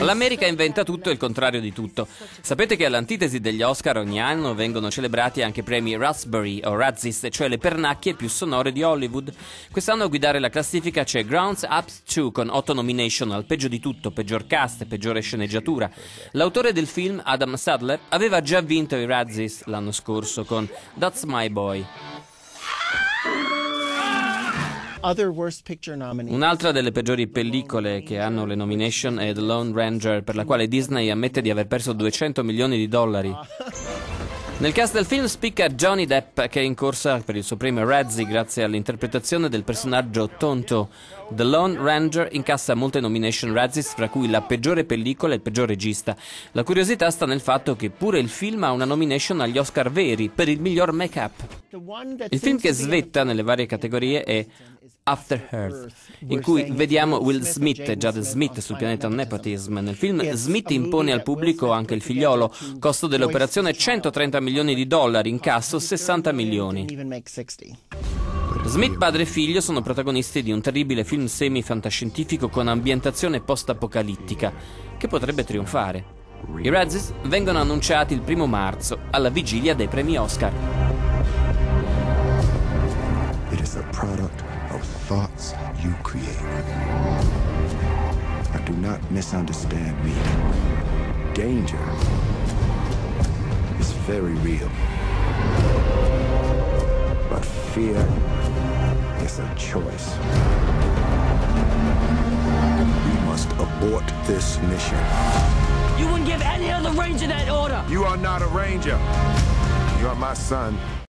L'America inventa tutto e il contrario di tutto. Sapete che all'antitesi degli Oscar ogni anno vengono celebrati anche i premi Raspberry o Razzies, cioè le pernacchie più sonore di Hollywood. Quest'anno a guidare la classifica c'è Grounds Up 2 con 8 nomination al peggio di tutto, peggior cast e peggiore sceneggiatura. L'autore del film, Adam Sandler, aveva già vinto i Razzies l'anno scorso con That's My Boy. Un'altra delle peggiori pellicole che hanno le nomination è The Lone Ranger, per la quale Disney ammette di aver perso $200 milioni. Nel cast del film spicca Johnny Depp, che è in corsa per il suo premio Razzie grazie all'interpretazione del personaggio Tonto. The Lone Ranger incassa molte nomination Razzies, fra cui la peggiore pellicola e il peggior regista. La curiosità sta nel fatto che pure il film ha una nomination agli Oscar veri per il miglior make-up. Il film che svetta nelle varie categorie è After Earth, in cui vediamo Will Smith e Jada Smith sul pianeta Nepotism. Nel film Smith impone al pubblico anche il figliolo, costo dell'operazione $130 milioni, incasso $60 milioni. Smith padre e figlio sono protagonisti di un terribile film semi-fantascientifico con ambientazione post-apocalittica, che potrebbe trionfare. I Razzies vengono annunciati il 1 marzo, alla vigilia dei premi Oscar. It is a product of thoughts you create. Now do not misunderstand me. Danger is very real. But fear is a choice. We must abort this mission. You wouldn't give any other Ranger that order! You are not a Ranger. You are my son.